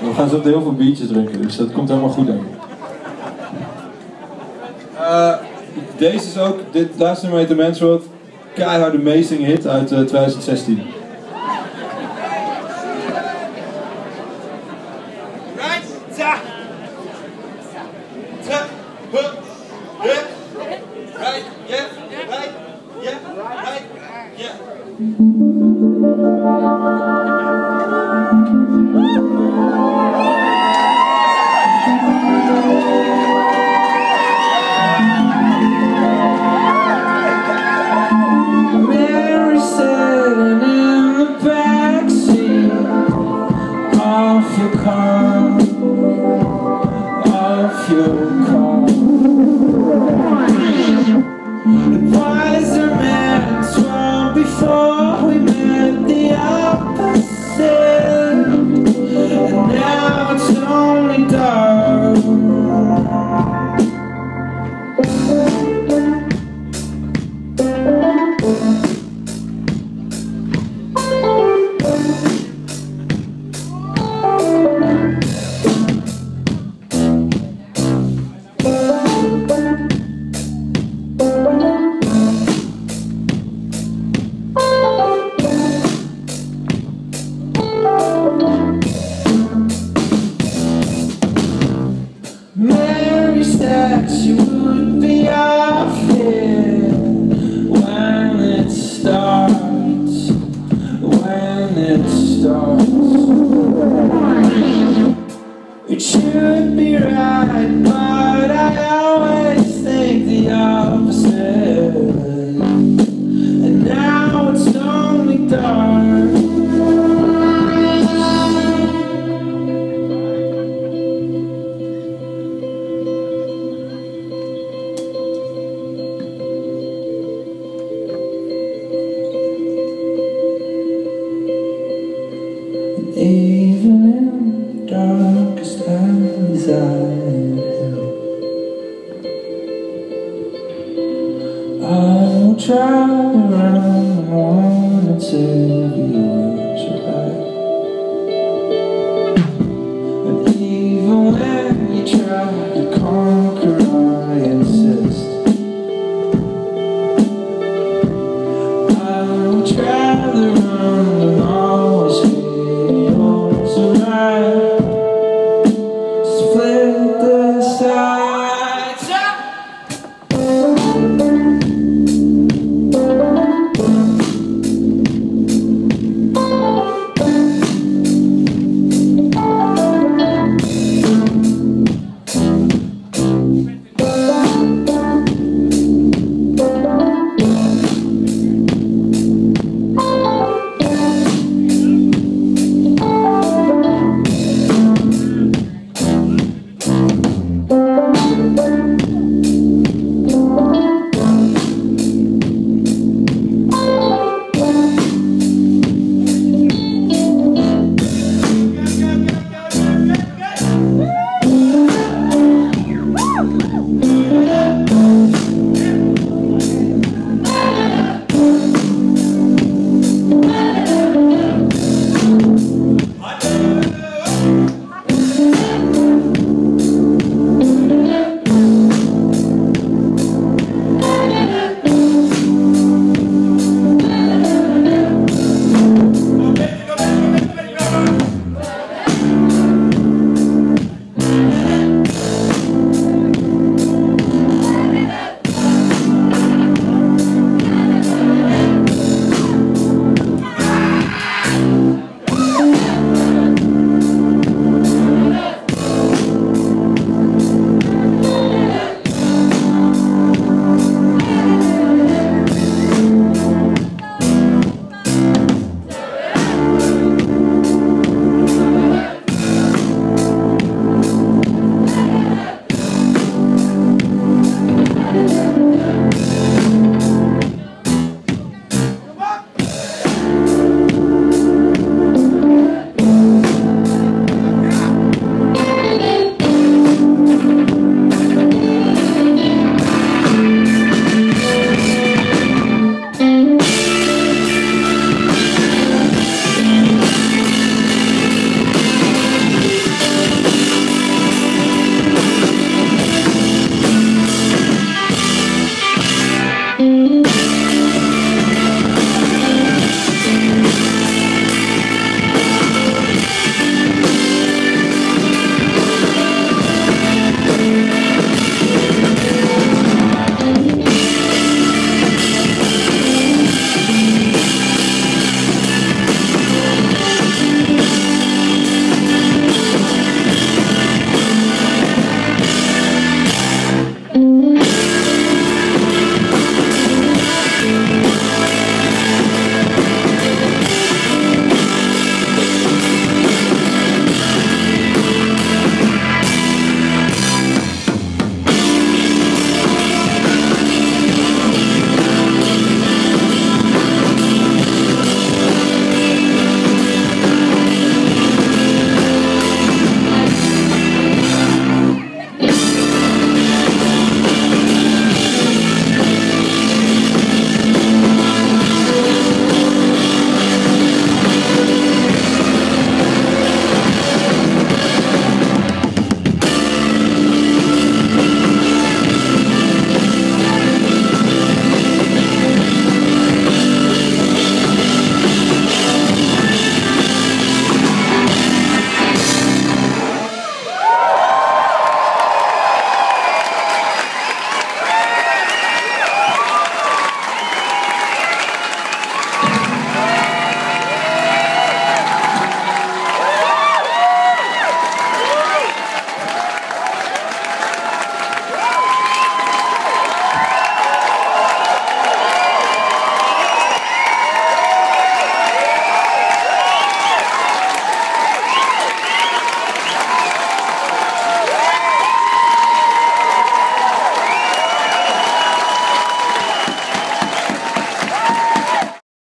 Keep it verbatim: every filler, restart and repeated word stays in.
We gaan zo heel veel biertjes drinken, dus dat komt helemaal goed, denk ik. Uh, deze is ook, dit Last Time I Met the Man's World, keiharde amazing hit uit uh, twintig zestien. She would be off here when it starts, when it starts. It should be right, but I always think the opposite. And now it's only dark. Even in the darkest times I help. I will try to run one and save you right. And even when you try to conquer, I insist. I will try to run and always feel right.